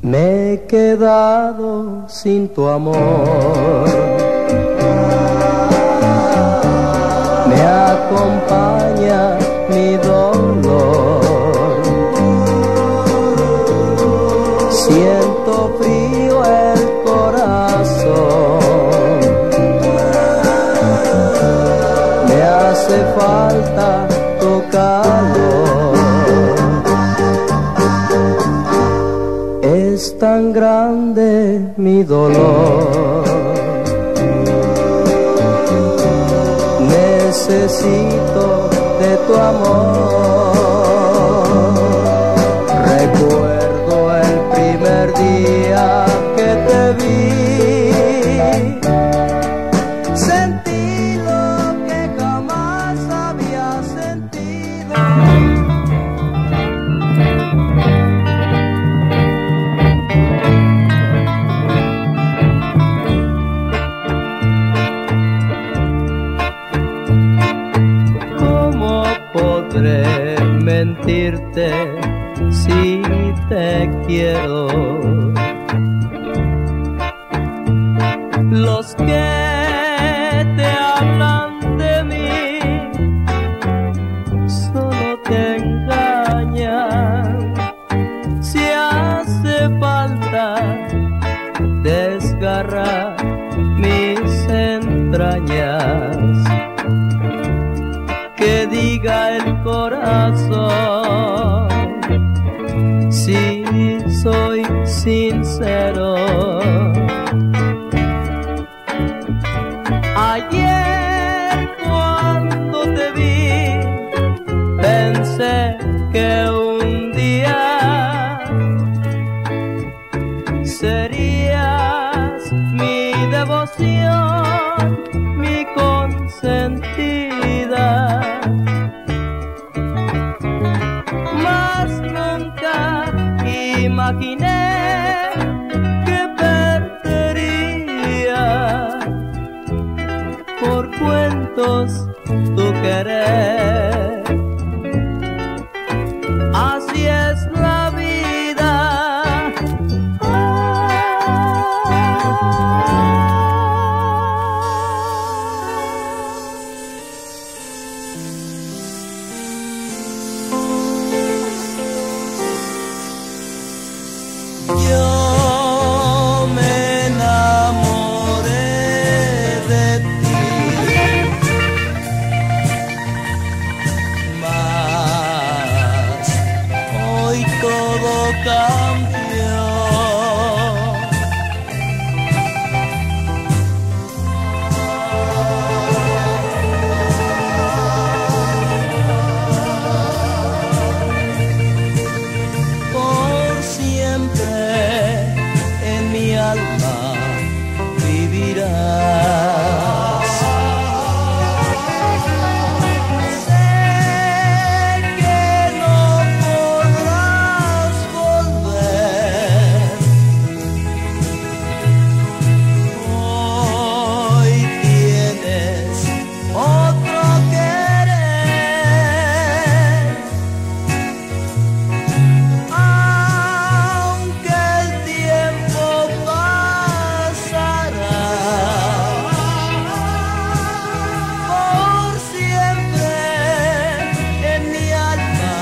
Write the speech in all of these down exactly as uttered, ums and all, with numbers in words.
Me he quedado sin tu amor, me acompaña mi dolor, siento frío el corazón, me hace falta tu calor. Es tan grande mi dolor, necesito de tu amor. Recuerdo el primer día que te vi, sentí lo que jamás había sentido. Podré mentirte si te quiero. Los que te hablan de mí solo te engañan. Si hace falta desgarrar mis entrañas, que diga el corazón si soy sincero. Ayer cuando te vi pensé que un día serías mi devoción, mi consentida. Mas nunca imaginé que perdería por cuentos tu querer. Así es la vida. Yo me enamoré de ti, mas hoy todo cambió. Por siempre en mi alma vivirás. Sé que no podrás volver. Hoy tienes otro querer. Aunque el tiempo pasará, por siempre en mi alma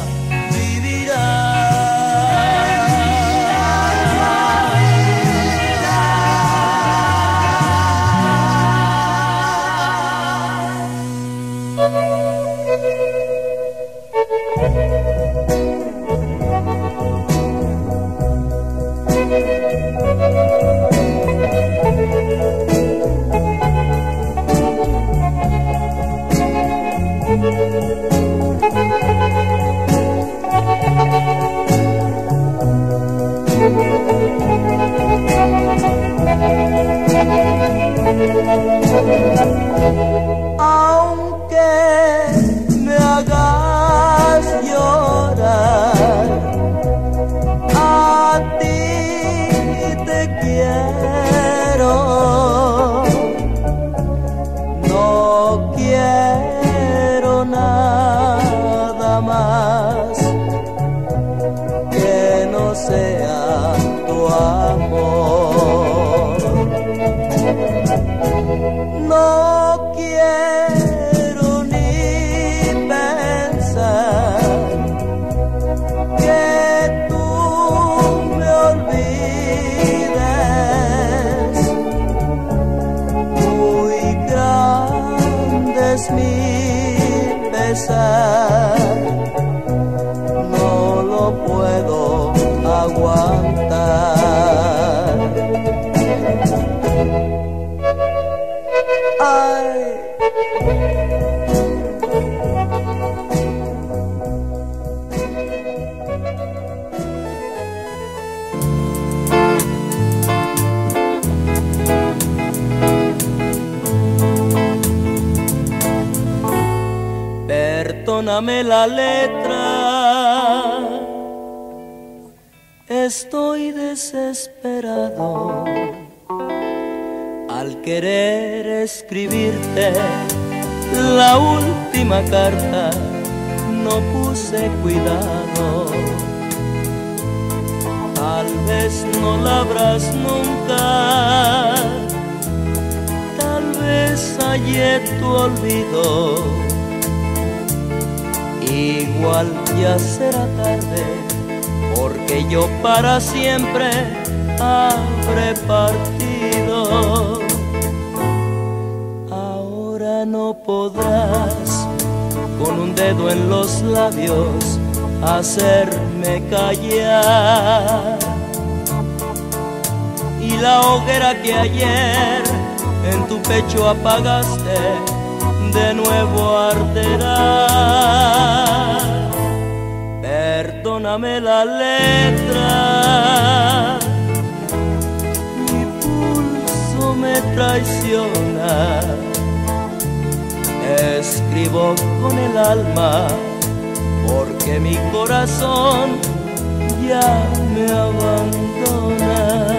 aunque me hagas llorar, a ti te quiero. No quiero nada más que no sea perdóname la letra. Estoy desesperado al querer escribirte la última carta, no puse cuidado. Tal vez no la abras nunca, tal vez hallé tu olvido. Igual ya será tarde, porque yo para siempre habré partido. Ahora no podrás con un dedo en los labios hacerme callar, y la hoguera que ayer en tu pecho apagaste de nuevo arderá. Perdóname la letra, mi pulso me traiciona. Escribo con el alma porque mi corazón ya me abandona.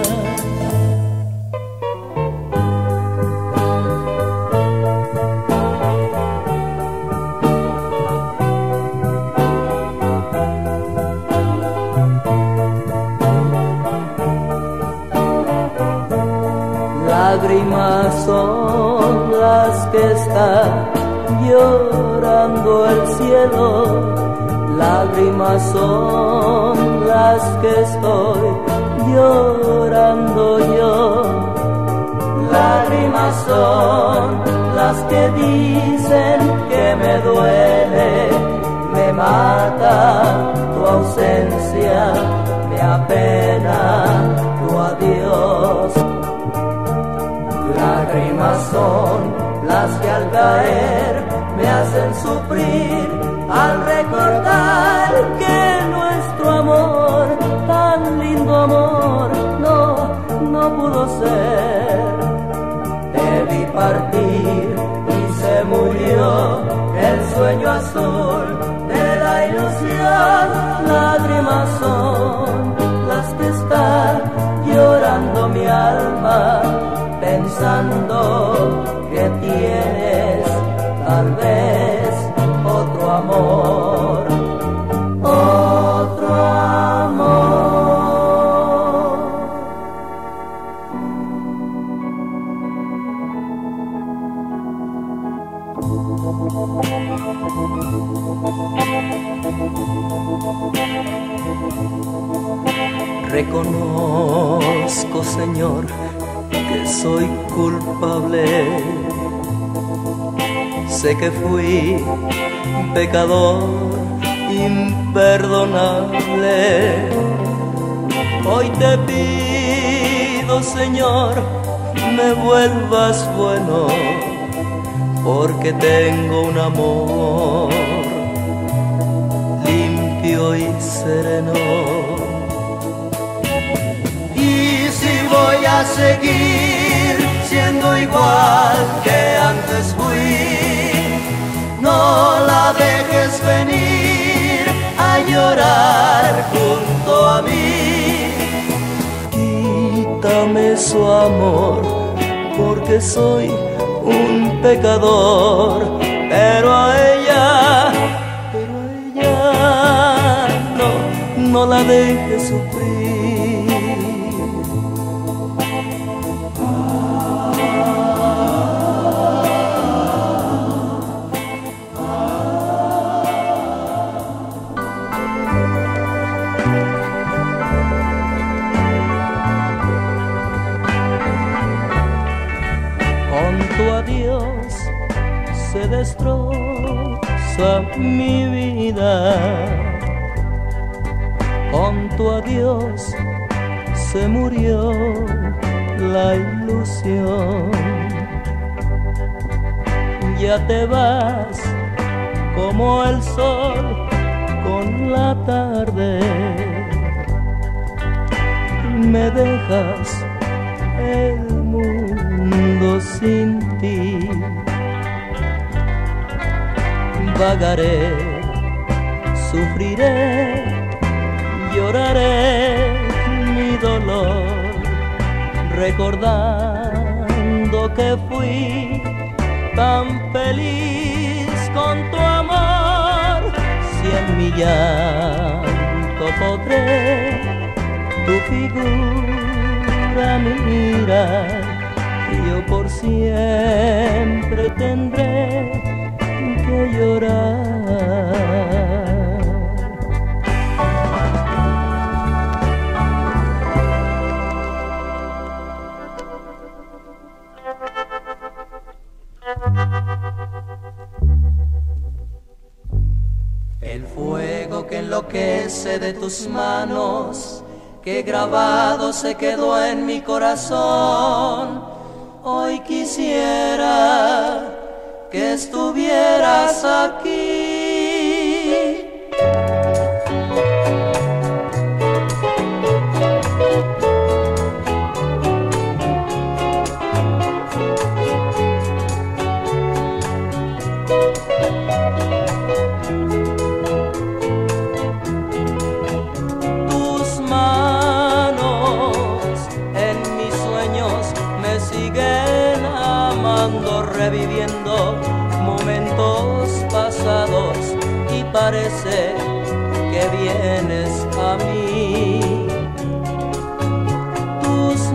Lágrimas son las que está llorando el cielo, lágrimas son las que estoy llorando yo. Lágrimas son las que dicen que me duele, me mata tu ausencia, me apena tu adiós. Lágrimas son las que al caer me hacen sufrir al recordar que nuestro amor, tan lindo amor, no, no pudo ser. Te vi partir y se murió el sueño azul de la ilusión. Lágrimas son las que está llorando mi alma, pensando que tienes tal vez otro amor, otro amor. Reconozco, Señor, que soy culpable. Sé que fui pecador imperdonable. Hoy te pido, Señor, me vuelvas bueno, porque tengo un amor limpio y sereno. Y si voy a seguir siendo igual que antes fui, no la dejes venir a llorar junto a mí. Quítame su amor, porque soy un pecador, pero a ella, pero a ella no, no la dejes sufrir. Con tu adiós se destroza mi vida, con tu adiós se murió la ilusión. Ya te vas como el sol con la tarde, me dejas el mundo sin ti. Vagaré sufriré, lloraré mi dolor, recordando que fui tan feliz con tu amor. Si en mi llanto podré tu figura mirar, yo por siempre tendré que llorar. El fuego que enloquece de tus manos, que grabado se quedó en mi corazón. Hoy quisiera que estuvieras aquí. Tus manos en mis sueños me siguen amando, reviviendo momentos pasados, y parece que vienes a mí. Tus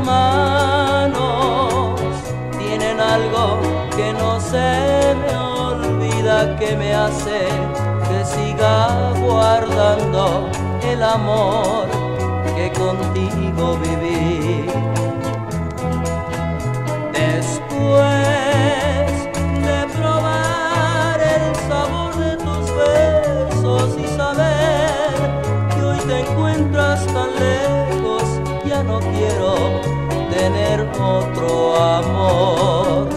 manos tienen algo que no se me olvida, que me hace que siga guardando el amor que contigo viví. Después de probar el sabor de tus besos y saber que hoy te encuentras tan lejos, ya no quiero tener otro amor.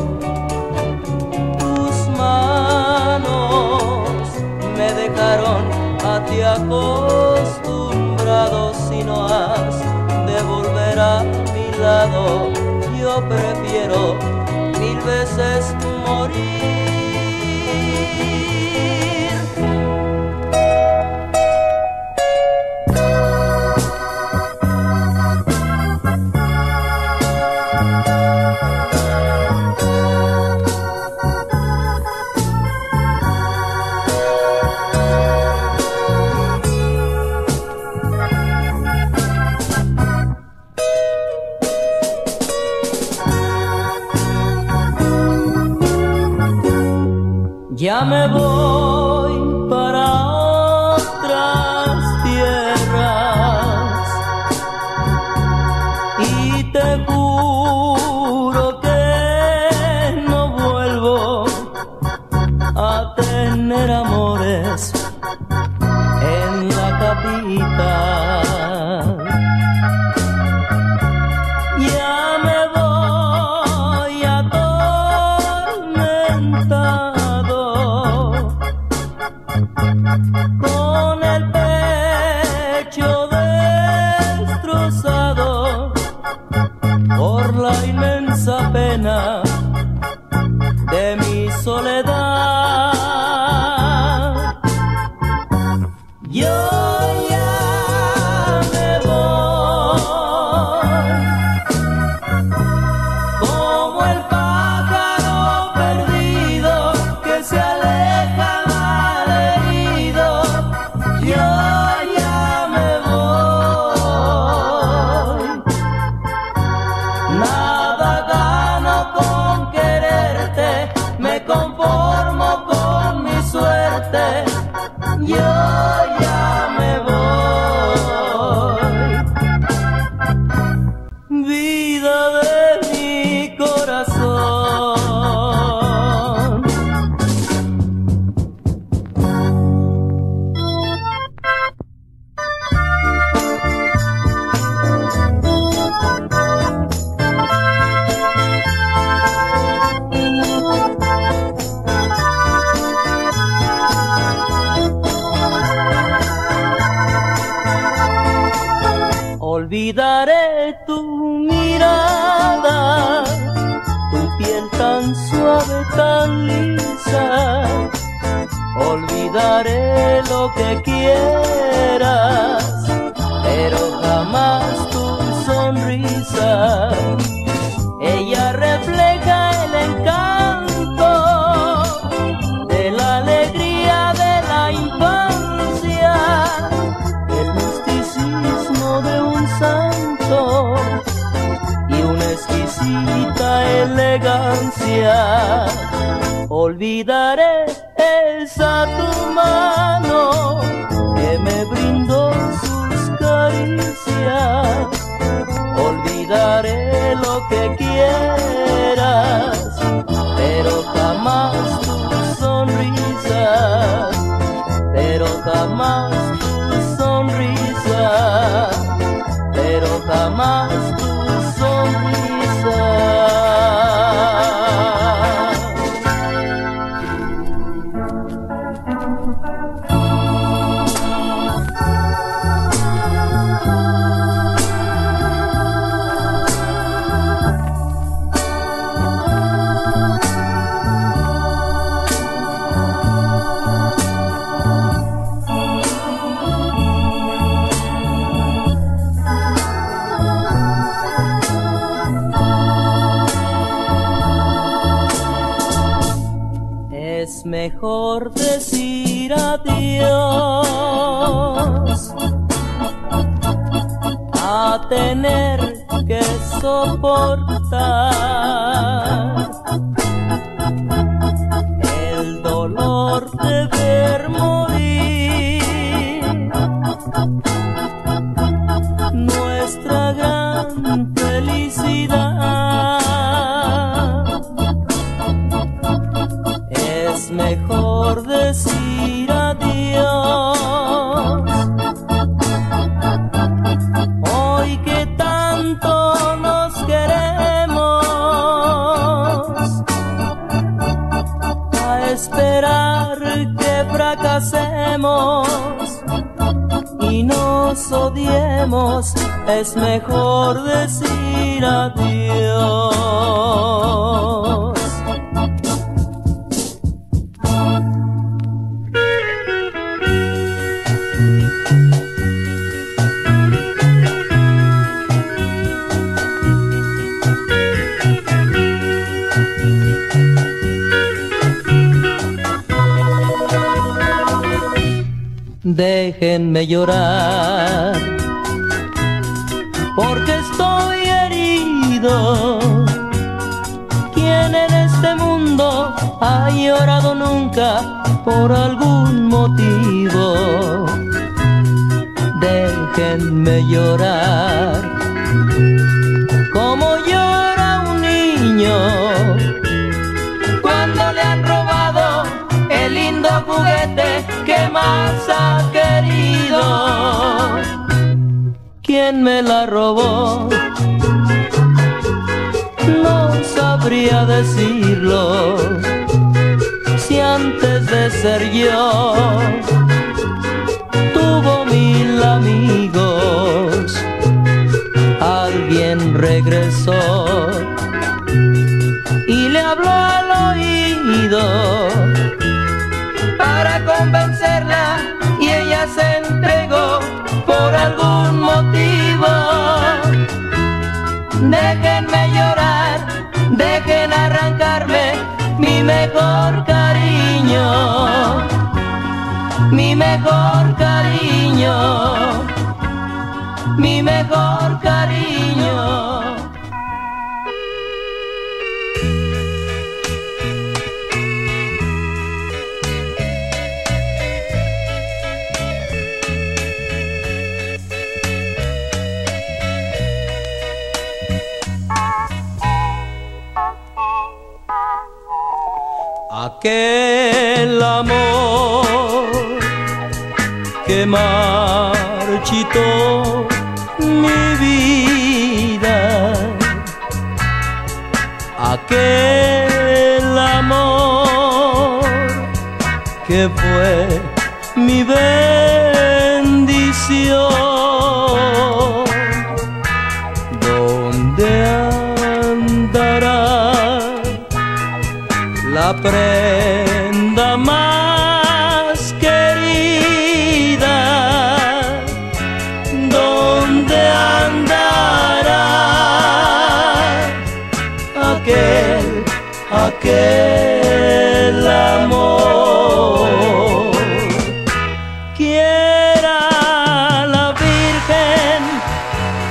Tus manos me dejaron a ti acostumbrado. Si no has de volver a mi lado, yo prefiero mil veces morir. Ya me voy para otras tierras y te juro que no vuelvo a tener amores en la capital. Ya me voy atormentado con el pecho destrozado por la inmensa pena de mi soledad. Yo ya me voy como el pájaro perdido que se aleja malherido. Yo ya me voy, nada gano con quererte, me conformo con mi suerte. Yo ya me voy, vida de mi corazón. Olvidaré tu mirada, tu piel tan suave, tan lisa. olvidaré lo que quieras, pero jamás tu sonrisa. Ella refleja el encanto de la alegría de la infancia, el misticismo de un santo y una exquisita elegancia. Olvidaré esa tu mano que me brindó sus caricias. Olvidaré lo que quieras, pero jamás tu sonrisa, pero jamás tu sonrisa, pero jamás tu sonrisa. Es mejor decir adiós a tener que soportar el dolor de ver morir nuestra gran felicidad. Es mejor decir adiós hoy que tanto nos queremos, a esperar que fracasemos y nos odiemos. Es mejor decir adiós. Déjenme llorar, porque estoy herido. ¿Quién en este mundo ha llorado nunca por algún motivo? Déjenme llorar, como llora un niño cuando le han robado el lindo juguete que más ha querido. ¿Quién me la robó? No sabría decirlo, si antes de ser yo tuvo mil amigos. Alguien regresó y le habló al oído para convencerla, y ella se entregó por algún motivo. Déjenme llorar, dejen arrancarme mi mejor cariño, mi mejor cariño, mi mejor cariño. Aquel amor que marchitó mi vida, aquel amor que fue mi bendición, ¿dónde andará la prenda más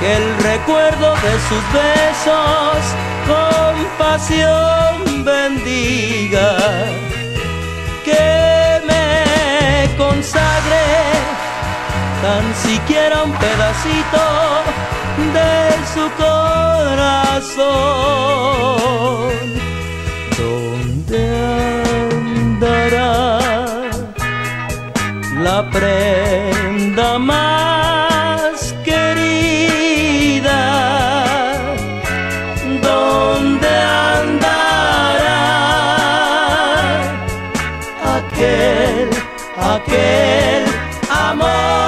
que el recuerdo de sus besos con pasión bendiga, que me consagre tan siquiera un pedacito de su corazón. ¿Dónde andará la prenda más querida? ¿Dónde andará aquel, aquel amor?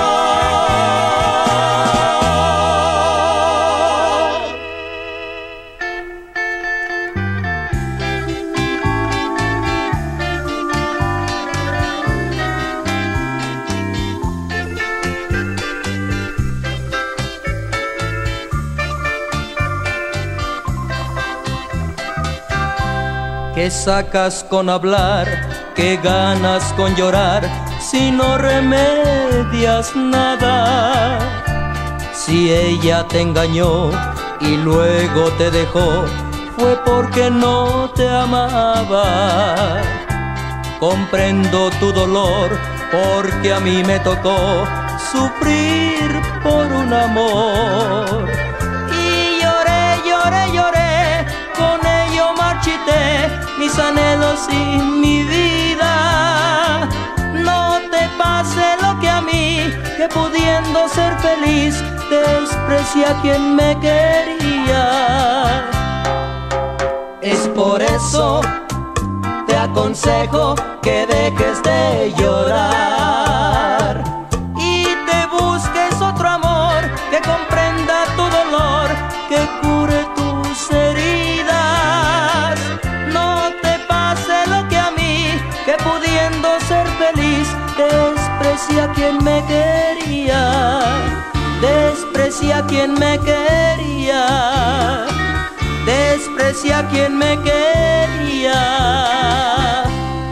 ¿Qué sacas con hablar? ¿Qué ganas con llorar? Si no remedias nada. Si ella te engañó y luego te dejó, fue porque no te amaba. Comprendo tu dolor, porque a mí me tocó sufrir por un amor. Y lloré, lloré, lloré, con ello marchité mis anhelos y mi vida. No te pase lo que a mí, que pudiendo ser feliz desprecia a quien me quería. Es por eso te aconsejo que dejes de llorar y te busques otro amor que comprenda tu dolor, que cure tus heridas. No te pase lo que a mí, que pudiendo ser feliz desprecia a quien me quería, desprecia a quien me quería, desprecia a quien me quería.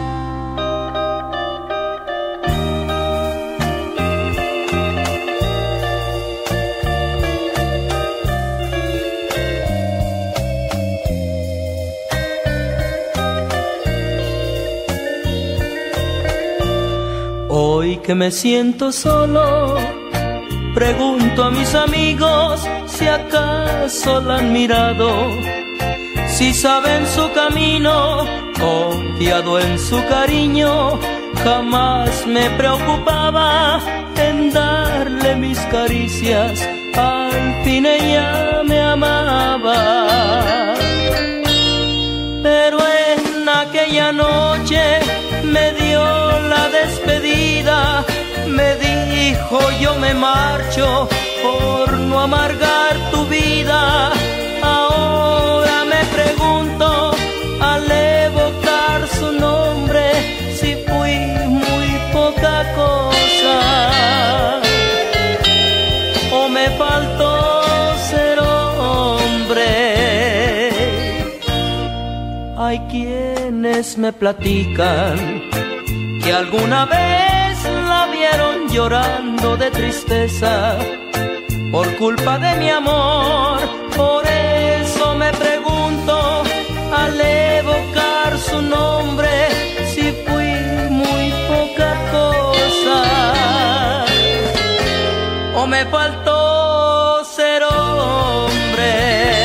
Hoy que me siento solo, pregunto a mis amigos si acaso la han mirado, si saben su camino, confiado en su cariño. Jamás me preocupaba en darle mis caricias, al fin ella me amaba. Pero en aquella noche me dio la despedida, me dijo yo me marcho por no amargar tu vida. Ahora me pregunto al evocar su nombre si fui muy poca cosa o me faltó ser hombre. Hay quienes me platican que alguna vez la vieron llorando de tristeza por culpa de mi amor. Por eso me pregunto al evocar su nombre si fui muy poca cosa o me faltó ser hombre.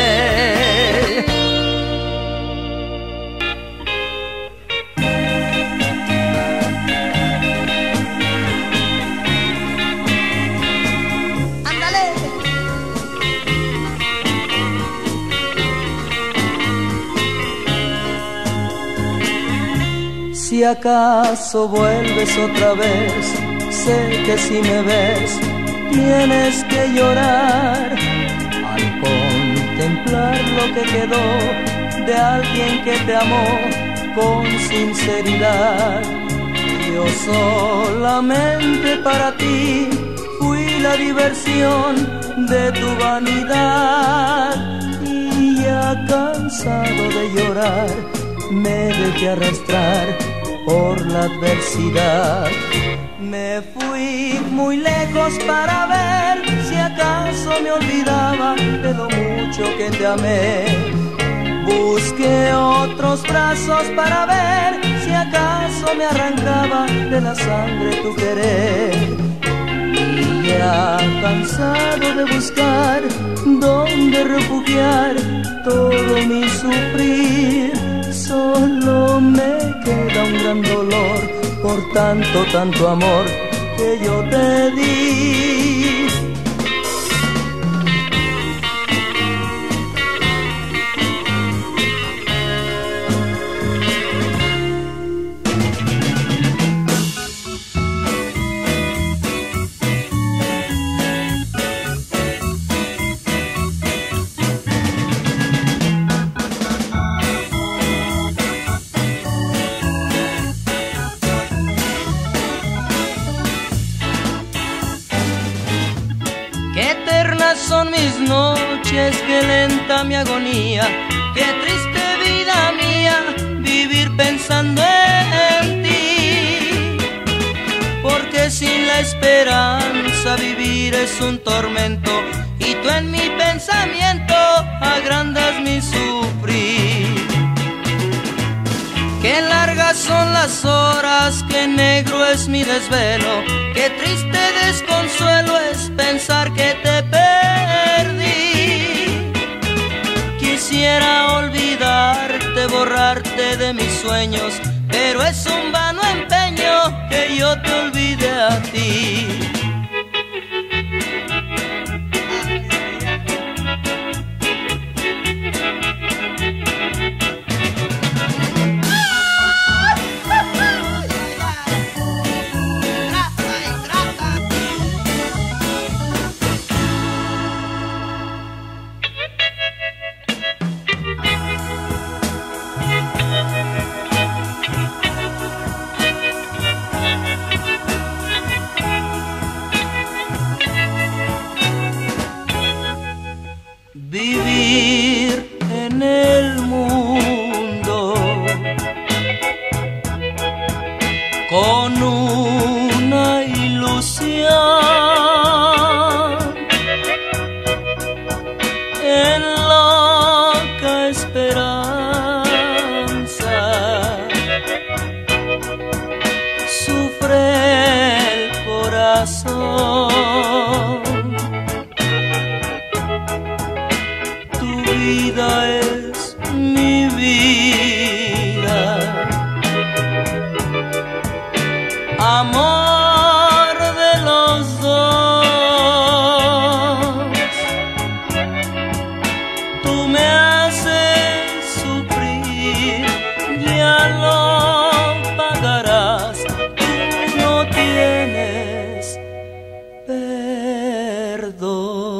Si acaso vuelves otra vez, sé que si me ves tienes que llorar al contemplar lo que quedó de alguien que te amó con sinceridad. Yo solamente para ti fui la diversión de tu vanidad y ya cansado de llorar me dejé arrastrar por la adversidad. Me fui muy lejos para ver si acaso me olvidaba de lo mucho que te amé. Busqué otros brazos para ver si acaso me arrancaba de la sangre tu querer. Y ya cansado de buscar dónde refugiar todo mi sufrir, solo me queda un gran dolor por tanto, tanto amor que yo te di. Son mis noches, qué lenta mi agonía, qué triste vida mía, vivir pensando en ti. Porque sin la esperanza vivir es un tormento, y tú en mi pensamiento agrandas mi sufrir. Qué largas son las horas, qué negro es mi desvelo, qué triste desconsuelo es pensar que te perdí. Quisiera olvidarte, borrarte de mis sueños, pero es un vano empeño que yo te olvide a ti. Vivir en el mundo con una ilusión, en loca esperanza, sufre el corazón. Vida es mi vida, amor de los dos. Tú me haces sufrir, ya lo pagarás, tú no tienes perdón.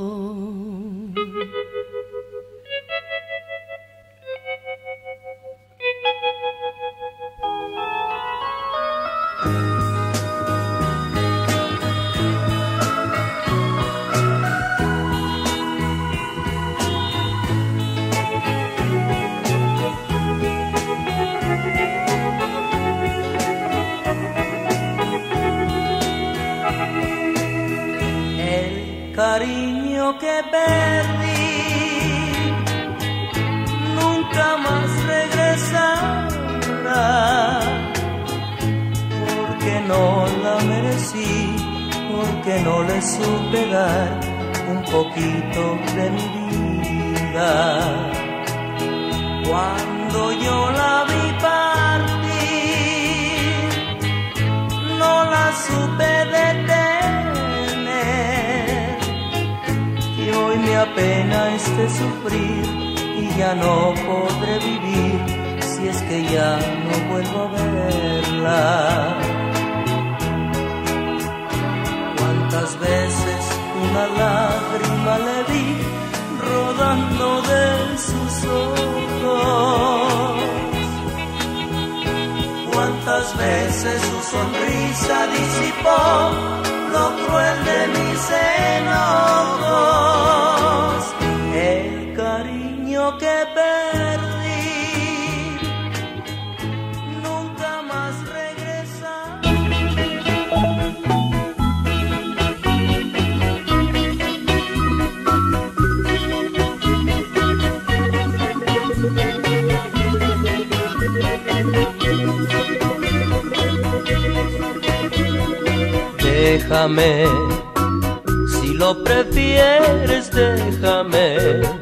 El cariño que perdí nunca más regresará, porque no la merecí, porque no le supe dar un poquito de mi vida. Cuando yo la vi partir, no la supe detener, y hoy me apena este sufrir, y ya no podré vivir si es que ya no vuelvo a verla. Cuántas veces una lágrima le vi rodando de sus ojos, cuántas veces su sonrisa disipó lo cruel de mis enojos. El cariño que perdí nunca más regresa. Déjame, si lo prefieres, déjame.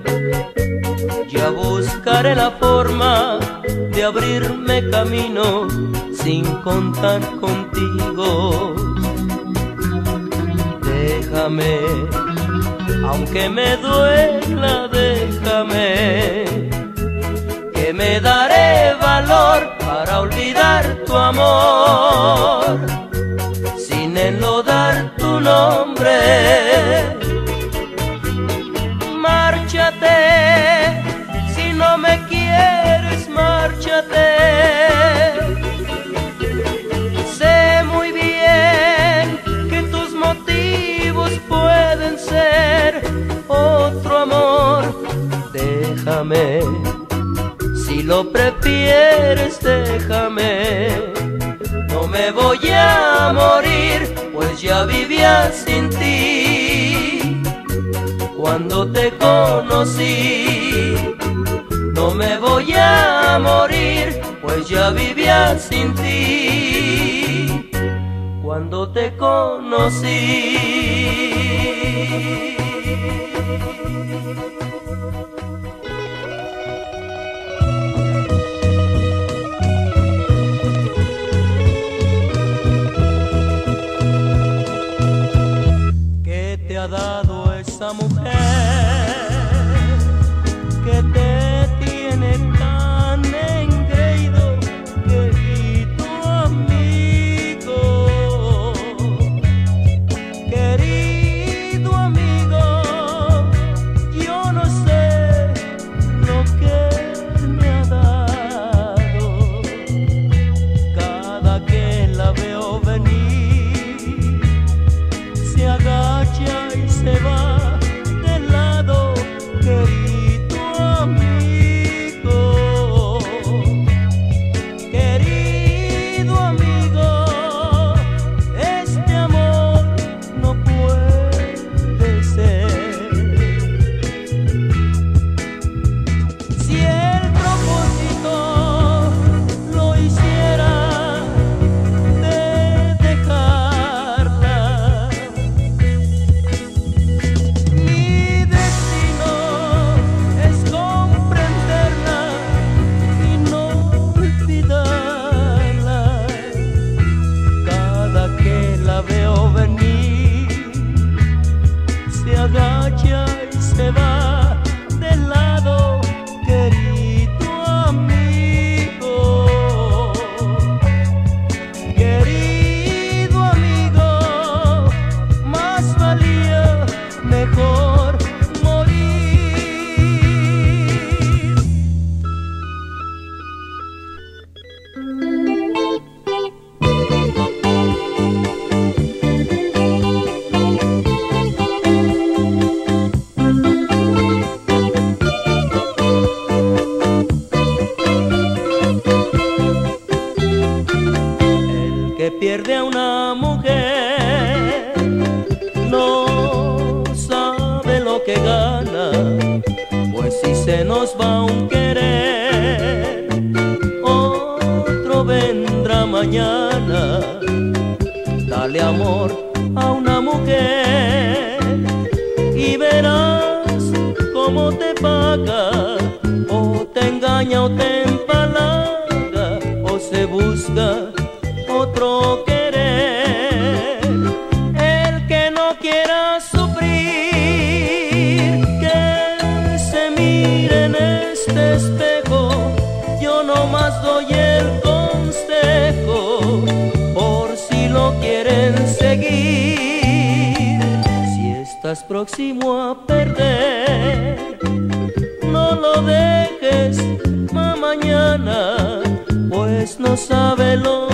Ya buscaré la forma de abrirme camino sin contar contigo. Déjame, aunque me duela, déjame, que me daré valor para olvidar tu amor, sin enlodar tu nombre. Márchate, si no me quieres, márchate. Sé muy bien que tus motivos pueden ser otro amor. Déjame, si lo prefieres, déjame. No me voy a morir, pues ya vivía sin ti cuando te conocí. No me voy a morir, pues ya vivía sin ti cuando te conocí. ¿Qué te ha dado esa mujer que te tiene tan engreído, querido amigo? Querido amigo, yo no sé lo que me ha dado. Cada que la veo venir, se agacha y se va de lado, querido amigo. Querido amigo, este amor no puede ser. Si el propósito lo hiciera de dejarla, mi destino es comprenderla y no olvidarla. Cada que la veo venir, se agacha y se va de lado, querido amigo. Querido amigo, más valía mejor morir. El que pierde a una mujer no sabe lo que gana, pues si se nos va un querer, otro vendrá mañana. Dale amor a una mujer y verás cómo te paga, o te engaña o te empalaga, o se busca otro querer. El que no quiera sufrir, que se mire en este espejo. Yo nomás doy el consejo, por si lo quieren seguir. Si estás próximo a perder, no lo dejes ma mañana, pues no sabe lo